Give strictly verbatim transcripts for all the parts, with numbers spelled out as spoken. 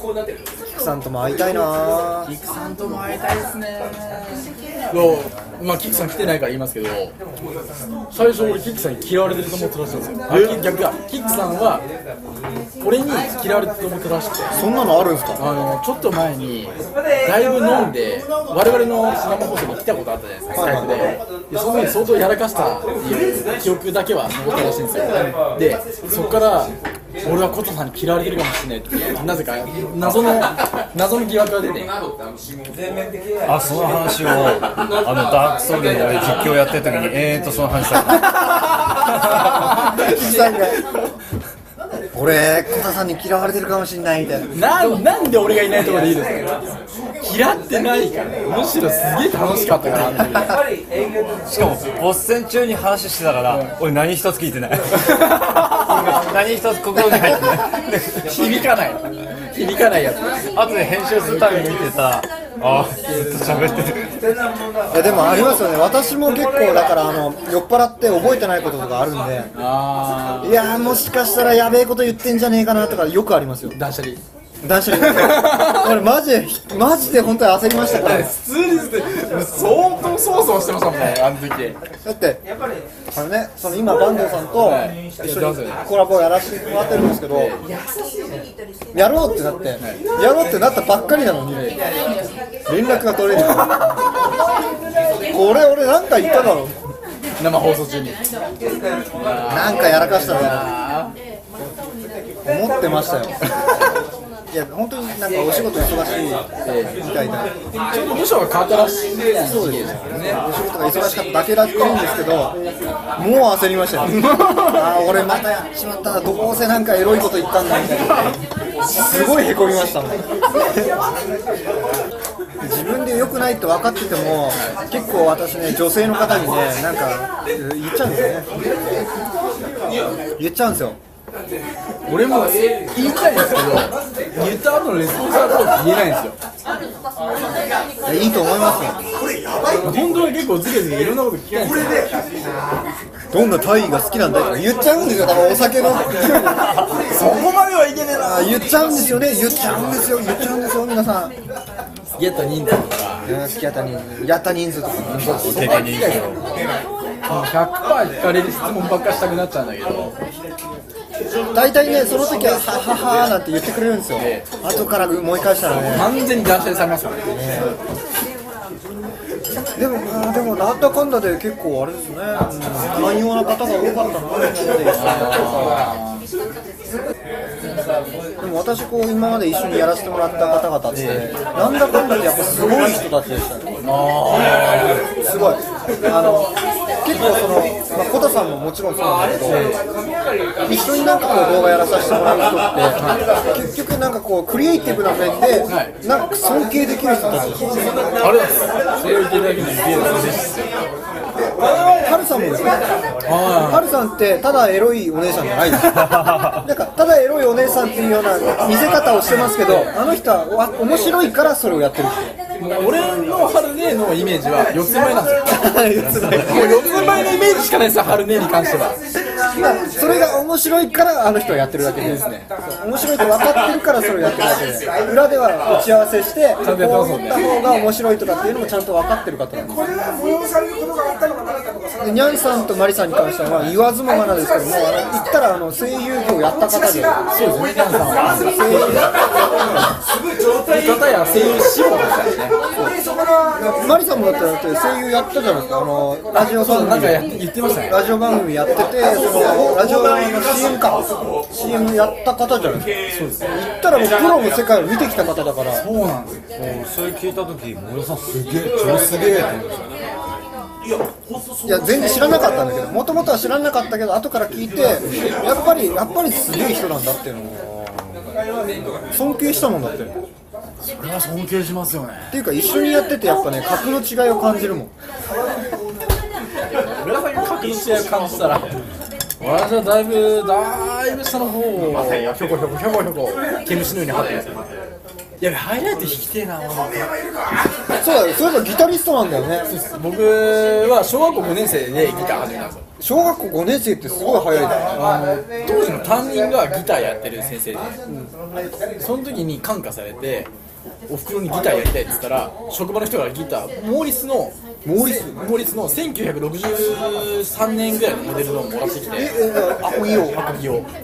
キクさんとも会いたいな。 キクさんとも会いたいですね。まあキクさん来てないから言いますけど、最初俺キクさんに嫌われてると思ってらっしゃるんですよ。あ、逆か、キクさんは俺に嫌われてると思ってらしくて。 そんなのあるんですか？ あのちょっと前にだいぶ飲んで我々の生放送に来たことあったじゃないですか、スカイプで。でその時に相当やらかしたっていう記憶だけは残ったらしいんですよ。でそこから俺はコトさんに嫌われてるかもしれないっていう、なぜか謎の謎の疑惑が出て、 あ、その話をあのダークソウルで実況やってる時に延々とその話したキクさんが俺コタさんに嫌われてるかもしれないみたいな。な, なんで俺がいないところでいいですか？嫌ってないから、むしろすげえ楽しかったから。 しかもボス戦中に話してたから、俺何一つ聞いてない何一つ心に入ってない響かない響かないやつ。 後で編集するために見てたら、あーずっと喋ってる。 いやでもありますよね。私も結構だからあの酔っ払って覚えてないこととかあるんで、 あいやーもしかしたらやべえこと言ってんじゃねえかなとかよくありますよ。 断捨離断捨離俺マジでマジで本当に焦りましたからね。 普通に相当そわそわしてましたもんね、あの時。 だってあのね、その今坂東さんと一緒にコラボをやらせてもらってるんですけど、やろうってなってやろうってなったばっかりなのに連絡が取れない。これ俺なんか言っただろ、 生放送中になんかやらかしたな思ってましたよ。いや本当になんかお仕事忙しいみたいな、 ちょっと部署が変わったらしいです。 そうですね、お仕事が忙しかっただけだっていいんですけど、もう焦りましたよあー俺またやっちまったな、どうせなんかエロいこと言ったんだみたいな、すごいへこみましたもん自分で良くないって分かってても結構私ね、女性の方にねなんか言っちゃうんですよね言っちゃうんですよ。 俺も言いたいんですけど、言った後のレスポンスはどうって言えないんですよ。 いやいいと思いますよ。 本当は結構ズケズケいろんなこと聞きたいんですよ。 どんなタイが好きなんだとか言っちゃうんですよ、多分お酒のそこまではいけねえな。 言っちゃうんですよね、言っちゃうんですよ、言っちゃうんですよ、皆さん。 ゲット人数とか、 好きやった人数、やった人数とか、 経験人数ひゃくパーセント聞かれる質問ばっかしたくなっちゃうんだけど、 大体ね、その時ははははなんて言ってくれるんですよ。後から思い返したらね、 完全に断捨離されますからね。 でも、でもなんだかんだで結構あれですね、寛容な方が多かったなでも私こう今まで一緒にやらせてもらった方々ってなんだかんだでやっぱすごい人たちでしたね。すごいあの結構その、まあ、コタさんももちろんそうなんだけど、一緒になんかこう動画やらさせてもらう人って結局なんかこうクリエイティブな面でなんか尊敬できる人たちです。 あれそれを言っていただけてすげえです。 ハルさんもですね。ハルさんってただエロいお姉さんじゃないです。なんかただエロいお姉さんっていうような見せ方をしてますけど、あの人は面白いからそれをやってる人。 もう俺の春姉のイメージは四つ前なんですよ。もう四つ前のイメージしかないですよ、春姉に関しては。 それが面白いからあの人はやってるだけですね。面白いと分かってるからそれをやってるだけで、裏では打ち合わせしてこういった方が面白いとかっていうのもちゃんと分かってる方なんです。でニャンさんとマリさんに関しては言わずもがなですけども、あの言ったらあの声優業をやった方で、そうですね、ニャンさんは声優方や声優志望ですからね。 マリさんもだったら声優やったじゃないですか。あのラジオ番組なんか言ってましたね。 ラジオ番組やってて、そのラジオの シーエム か シーエム やった方じゃないですか。そうですね。言ったらもうプロの世界を見てきた方だから。 そうなんですよ。 それ聞いたとき、森さんすげえ、超すげえって思いましたね。 いや全然知らなかったんだけど、もともとは知らなかったけど後から聞いて、やっぱりやっぱりすげえ人なんだっていうのを尊敬したもんだって。 それは尊敬しますよね。 っていうか一緒にやっててやっぱね、格の違いを感じるもん。 俺らだけ格の違いを感じたら、私はだいぶだいぶ下の方をひょこひょこひょこひょこ毛虫のように張ってますよね。 やべハイライト弾きてえな。 そうだよ、それがギタリストなんだよね。 僕は小学校ごねん生でギター始めたんですよ。 小学校ごねん生ってすごい早いね。 あの当時の担任がギターやってる先生で、うん、その時に感化されておふくろにギターやりたいって言ったら、職場の人がギターモーリスのモーリスモーリスのせんきゅうひゃくろくじゅうさんねんぐらいのモデルのをもらってきて、 ええアコギをアコギをもう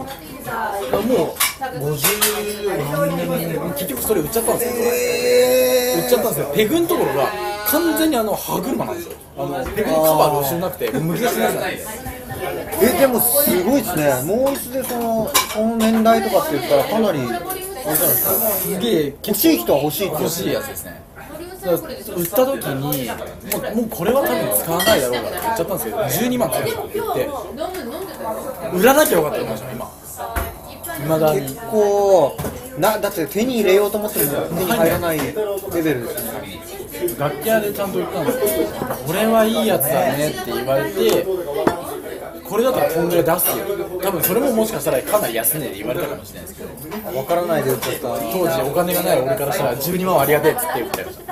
ごじゅうなんねん結局それ売っちゃったんですよ、 え売っちゃったんですよ。ペグのところが完全にあの歯車なんですよ。あのペグのカバーが後ろなくてむき出しのやつなんで。 えでもすごいですね。モーリスでそのその年代とかって言ったらかなりあれじゃないですか。 すげえ欲しい人は欲しいって欲しいやつですね。だから売った時にもう、もうこれは多分使わないだろうからって言っちゃったんですけど、じゅうにまんつけるって言って売らなきゃよかったと思いました今。未だに結構な、だって手に入れようと思っても手に入らないレベルですね。 楽器屋でちゃんと言ったんですけど、これはいいやつだねって言われて、これだったらこんぐらい出すよ、多分それももしかしたらかなり安値で言われたかもしれないですけど、 わからないで売っちゃった。 当時お金がない俺からしたらじゅうにまんはありがてえっつって売ってました。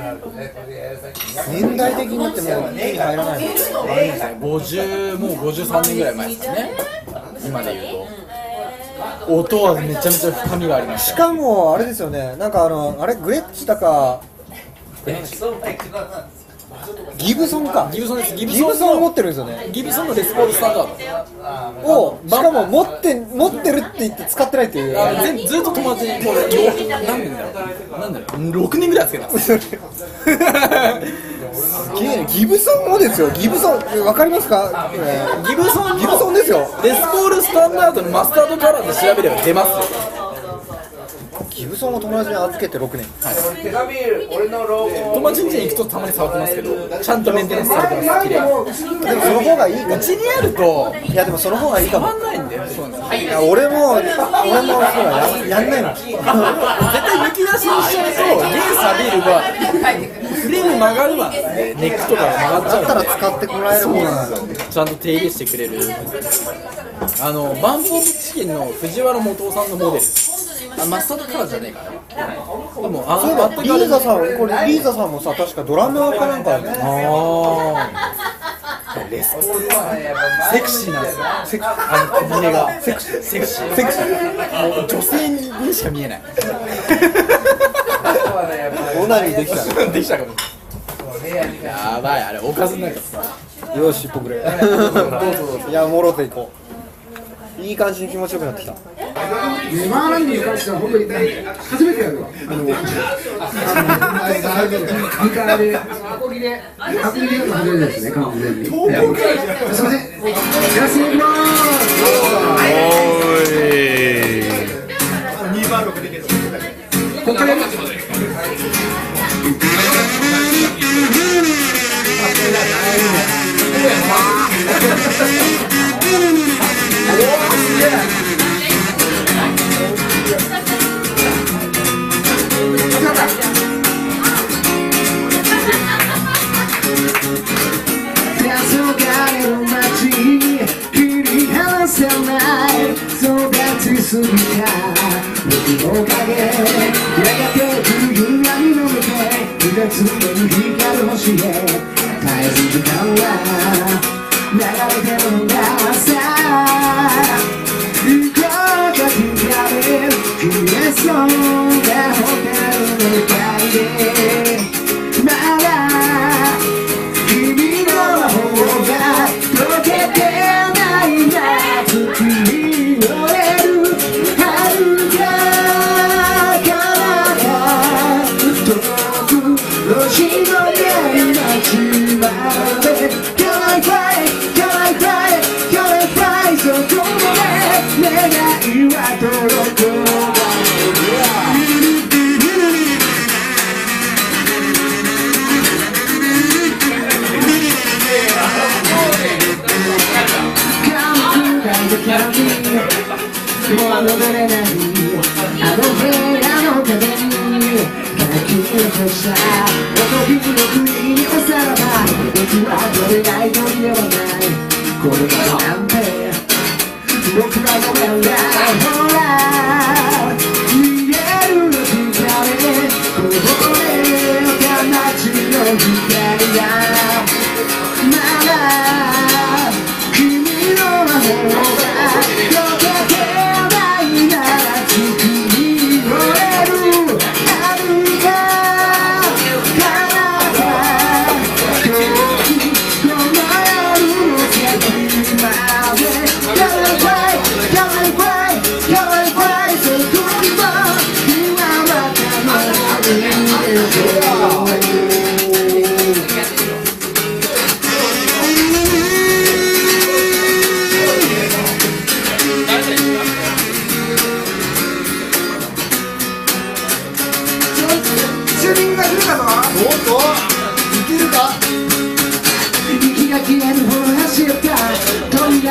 年代的に言っても手に入らないの。 ごじゅうもうごじゅうさんねんぐらい前ですね、今で言うと。音はめちゃめちゃ深みがありました。 しかもあれですよね、なんかあのあれグレッチだかギブソンか。 ギブソンです。ギブギブソンをの持ってるんですよね。 ギブソンのレスポールスタンダードをしかも持って持ってるって言って使ってないっていう。 あのぜずっと友達にこれ何年だろう何だろうろくねんぐらいつけたんですよ。 ギブソンもですよ。ギブソンわかりますか？ ギブソンのギブソンですよ。 レスポールスタンダードのマスタードカラーで調べれば出ますよ。 ギブソンを友達に預けてろくねん。 友達ん家に行くとたまに触ってますけど、ちゃんとメンテナンスされてます。綺麗。 でもその方がいいかも。 うちにあるといやでもその方がいいかも。 変わんないんだよ。そうなんです。 いや俺も俺もそうだややんないの。 絶対むき出しにしちゃうと弦錆びるわ、フレーム曲がるわ、ネックとかが曲がっちゃだったらうんで、 使ってもらえる方が。 ちゃんと手入れしてくれる。あのバンプオブチキンの藤原元さんのモデル、あマスタードカラーじゃねえかな。でもあそういえばリーザさん、これリーザさんもさ確かドラムかなんかで、ね、 あレスポールはセクシーなんですよ。セクあの小骨がセクシーセクシーセクシーもう女性にしか見えない。 オナニーできた。 できたかも。やばい、あれおかずになる。 よし一歩くれ。いやもろていこう。いい感じに気持ちよくなってきた。 ネバーランドに関しては本当に初めてやるわ。あの、ギターで、アコギで、アコギで初めてですね、完全に。すみません、やらせていきまーす。ここからやる。過ぎた僕の影やがて来る闇の向け二つの光る星へ絶えず時間は流れてるんださ行こうか諦め消えそうなホテルの光でまだ君の魔法が解けてない夏に乗れる遥か彼方遠く星のない街まで Can I fly? Can I fly? Can I fly? そこまで願いは届くもう戻れないあの部屋の壁に書き残した男気の国におさらば僕は取れない鳥ではないこれからなんて僕らの未来ほら逃げる時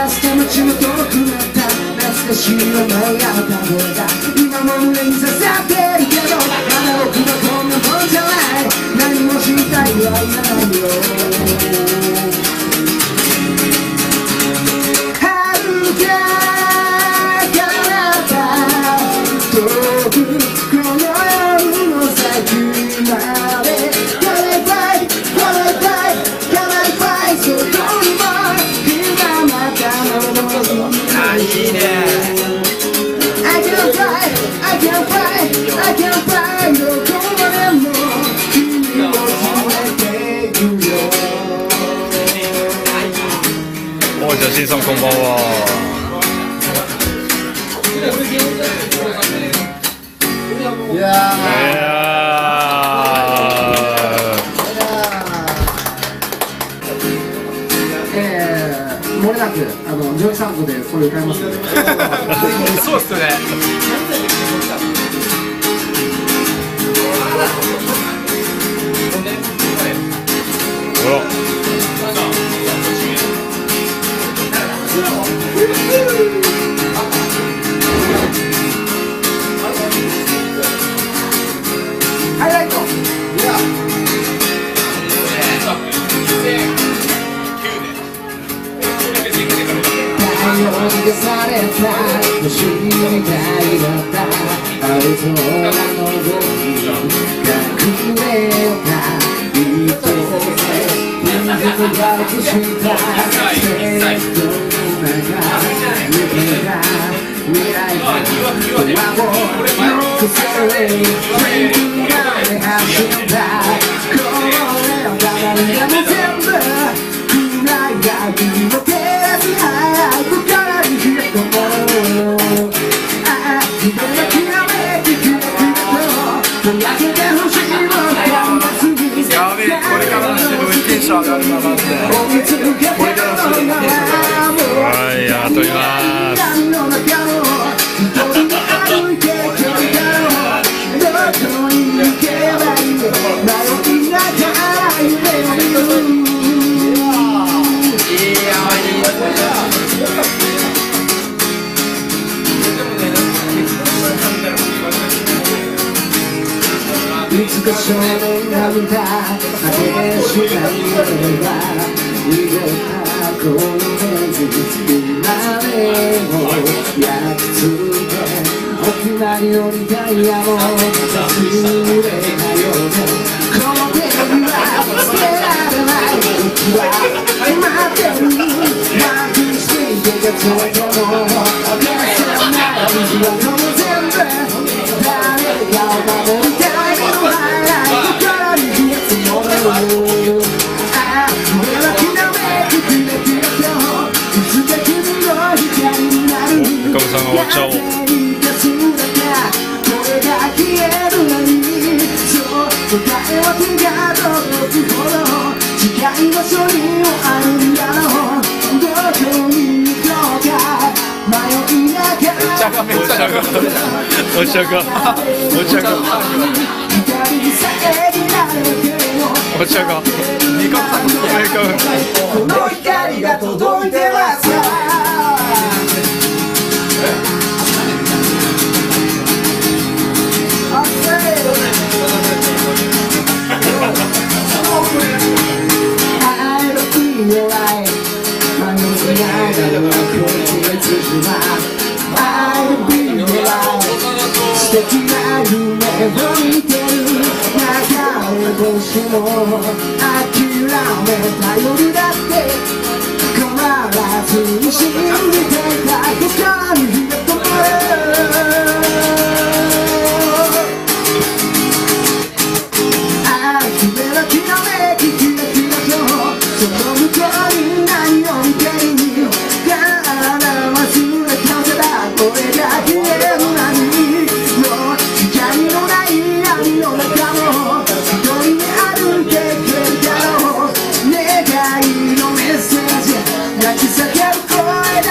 らした街も遠くなった懐かしい名前が歌声が今も胸に刺さってるけどまだ僕はこんなもんじゃない何もしたいはいないよ遥か彼方遠くこの夜の先まで叶いたい叶いたい叶いたいそこにも今またのあ、いいね。 I can fly, I can fly, I can fly どこまでも君を連れて行くよおい、じゃあしんさんこんばんは。 いやいやえー、漏れなくあのジョイサンドでこれ歌いますのでーそうっすね。ほら。 ハイライト太陽にされた星みたいだった青空の上に隠れた糸でピンクと隠したセットの中抜けた未来がドラを残せる天空まで走ったこれを誰にでも全部暗い闇を照らす早くからにひれともああ夢のきらめききらきらとぼやけてほしいもんがすぎやべえ、これからの人テンション上がるな、マジで。これからの人テンション上がる。はい、あとります。 いつか少年が見た果てしない夢が逃げたこの目に今でも焼き付いて沖縄に降りたいやも忘れたようでこの手には捨てられない僕は待ってるマークしていてがついても消せない虹はこの全部誰かを守りたいカムさんが終わっちゃおう。お茶がめっちゃがお茶がお茶がお茶がメカウこの光が届いてますか素敵な夢を見てる中へどうしても諦めた夜だって変わらずに信じていた心に火が灯るああ夢のきらめきキラキラとその向こうに何を見てる体は忘れたぜだ俺が消えるなに光のない闇の中も一人で歩いていけるだろう願いのメッセージ泣き叫ぶ声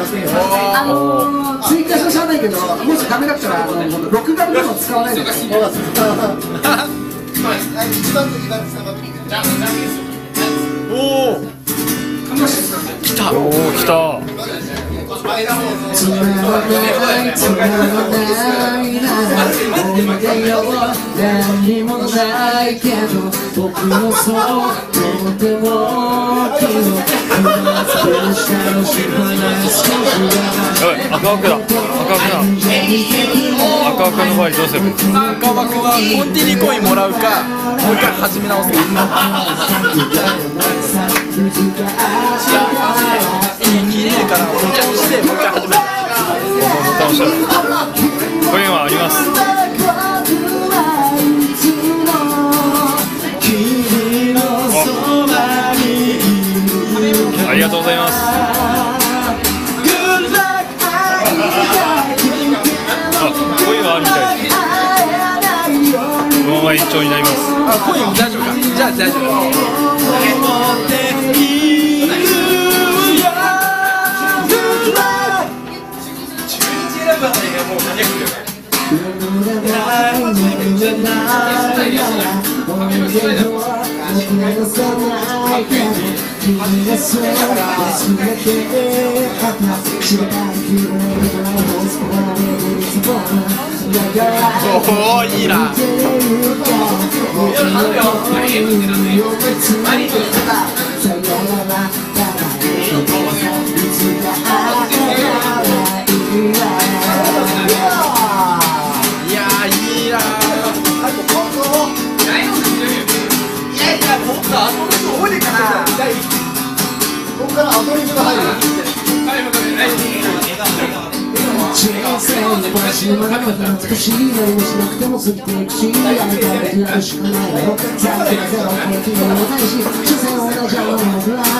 あのツイキャスはしゃあないけど、もしダメだったらあの録画のものを使わないでください。 おお来たおお来たつまらないつまらないならおいでよ何もないけど僕のそとても気のスペシャルし話すやばい赤枠だ赤枠だ赤枠の場合どうすればいい赤枠はコンティニコインもらうかもう一回始め直すかいいねからお茶にしてもう一回始めるボタン押したらコインはありますありがとうございますあ、コインはあるみたいですこのまま延長になりますあ、コイン大丈夫かじゃあ大丈夫おーいいなここからアドリブが入る。 幸せいっぱい死ぬまで懐かしい何もしなくても過ぎていくしあなただけやるしかないよさんゼロゼロ平均もないし所詮同じような僕は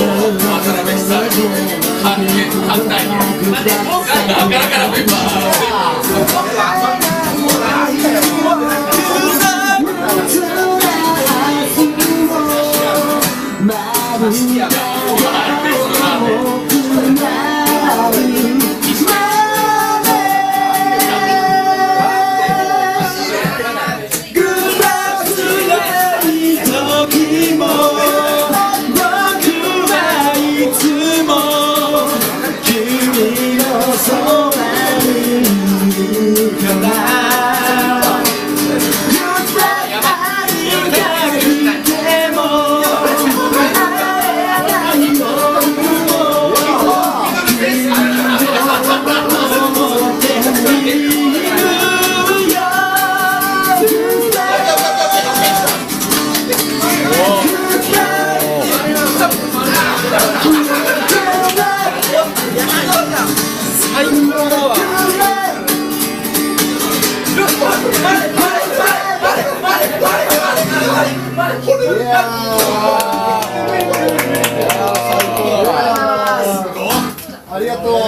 ありがとう。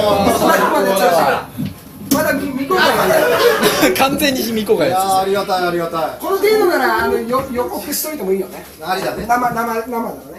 まだ未公開なんで完全に未公開ですいやーありがたいありがたい。 この程度ならあのよ予告しといてもいいよねありだね。 生生生だからね